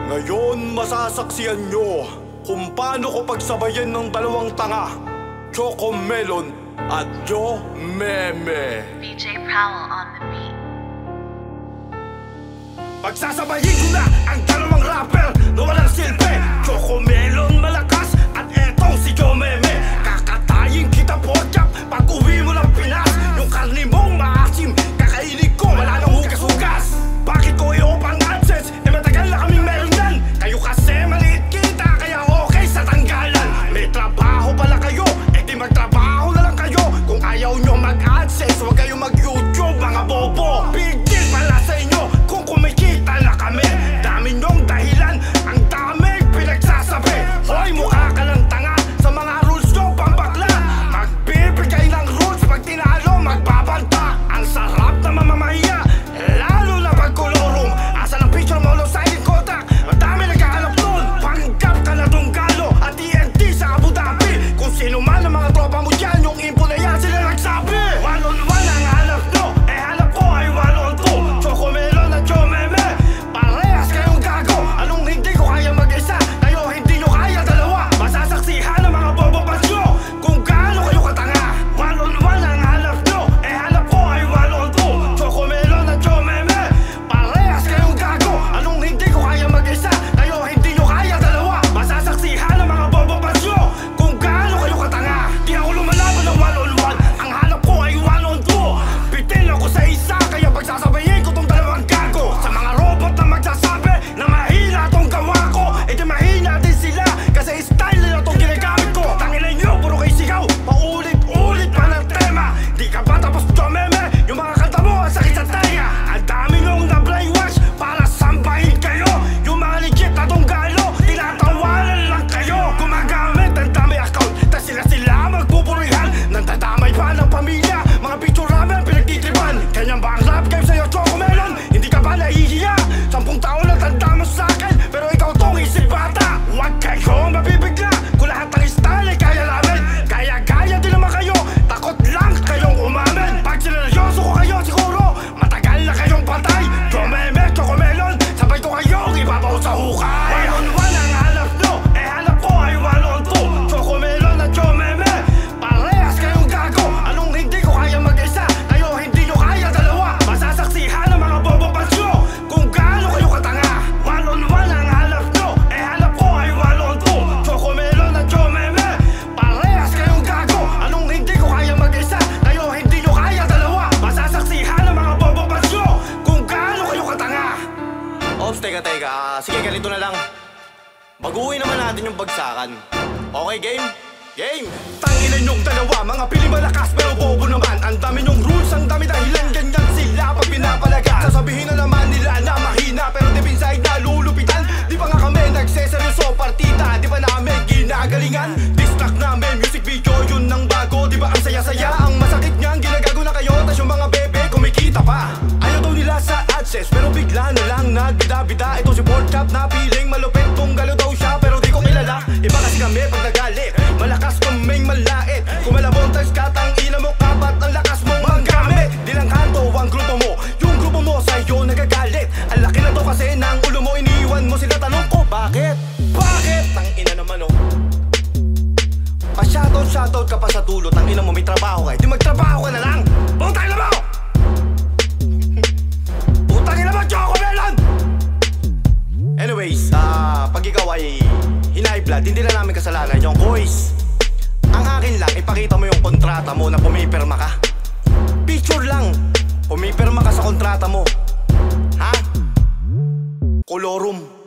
Ngayon masasaksiyan nyo kung paano ko pagsabayin ng dalawang tanga, Chocomelon at Joe Meme. DJ Powell on the beat. Pagsasabayin ko na ang dalawang rapper na walang silbi, Chocomelon malakas at etong si Joe Meme. Kakatayin kita porkap pag uwi mo ng Pinas. Yung karni mong maasim, kakainin ko wala nang hugas-hugas. Bakit ko i-open AdSense? Matagal na kaming meron yan. Kayo kasi maliit kita, kaya okay sa tanggalan. May trabaho pala kayo, di magtrabaho na lang kayo. Kung ayaw nyo mag-AdSense, huwag kayo mag-YouTube mga bobo. Big deal pala sa inyo kung kumikita na kami. Dami nyong dahilan, ang dami pinagsasabi. Hoy, mukha ka lang tanga sa mga rules nyo pambakla. Magbibigay ng rules, pag tinalo magbabanta. Ang sarap na mamamahiya, lalo na pag kolorum. Asa ng picture mo ng silent contact, madami nagkakalap nun. Panggap ka na tunggalo at TNT sa Abu Dhabi. Kung sino man ang mga tropa mo dyan, yung info na yan sila nagsabi. One on one ang hanap nyo, hanap ko ay one on two. Chocomelon at Joe Meme, parehas kayong gago. Anong hindi ko kaya mag-isa, kayo hindi nyo kaya dalawa. Masasaksihan ang mga bobobas nyo kung gaano kayo katanga. One on one ang hanap nyo, hanap ko ay one on two. Chocomelon at Joe Meme, parehas kayong gago. Anong hindi ko kaya mag-isa, kayo hindi nyo kaya dalawa. Masasaksihan ang mga bobobas nyo kung gaano kayo katanga. Di ako lumalaban ng one on one, ang hanap ko ay one on two. Bitin ako sa isa, kaya pagsasabayin ko tong dalawang gago. Sa mga robot na magsasabi na mahina tong gawa ko, di mahina din sila, kasi style nila tong ginagamit ko. Tangina nyo, puro kayo sigaw, paulit-ulit pa ng tema. Di ka ba tapos Joe Meme? Yung mga kanta mo ang sakit sa tenga. Ang dami nyong na-brainwash para sambahin kayo. Yung mga legit na tunggalo, tinatawanan lang kayo. Gumagamit ng dami account, tas sila magpupurihan. Nandadamay pa ng pamilya, mga picture namin pinagtitripan. Ganyan ba ang rap game sa'yo, Chocomelon? Hindi ka ba nahihiya? 10 taon na tanda mo sa'kin, pero ikaw tong isip bata. Huwag kayong mabibigla, kung lahat ng style ay kaya namin. Kaya-gaya din naman kayo, takot lang kayong umamin. Pag sineryoso ko kayo siguro, matagal na kayong patay. Joe Meme, Chocomelon, sabay ko kayong ibabaw sa hukay. One on one ang hanap nyo, hanap ko ay one on two. Chocomelon at Joe Meme, parehas kayong gago. Anong hindi ko kaya mag-isa, kayo hindi nyo kaya dalawa. Masasaksihan ang mga bobobas nyo kung gaano kayo katanga. One on one ang hanap nyo, hanap ko ay one on two. Chocomelon at Joe Meme, parehas kayong gago. Anong hindi ko kaya mag-isa, kayo hindi nyo kaya dalawa. Masasaksihan ang mga bobobas nyo kung gaano kayo katanga. Ops, teka. Sige, ganito na lang. Baguhin naman natin yung bagsakan. Okay, game? Game! Tanginan yung dalawa, mga pili malakas pero bobo naman. Ang dami nyong rules, ang dami dahilan, ganyan sila pag pinapalagan. Sasabihin na naman nila na mahina, pero deep inside na lulupitan. Di pa nga kami nagseseryoso partita, di pa namin ginagalingan. Distract namin, music video, yun ang bago. Di ba ang saya-saya, ang masakit niyang ginagago na kayo, tas yung mga bebe kumikita pa. Ayaw daw nila sa AdSense, pero bigla na lang nagbida-bida. Ito si Porkap na piling malupit, tunggalo daw siya, pero di ko kilala. Iba kasi kami pag nagalit, malakas kaming malait. Kung malabontas ka, tangina mo kapat, ang lakas mong magamit. Di lang kanto ang grupo mo, yung grupo mo sa'yo nagagalit. Ang laki na to kasi ng ulo mo, iniwan mo sila, tanong ko bakit? Bakit? Tangina naman oh. Pa-shoutout ka pa sa dulo, tangina mo may trabaho ka, di magtrabaho ka na lang. Putang ina mo! Putang ina mo, Chocomelon! Anyways, pag ikaw ay high blood, hindi na namin kasalanan yung boys. Ang akin lang, ipakita mo yung kontrata mo na pumipirma ka. Picture lang, pumipirma ka sa kontrata mo. Ha? Kolorum.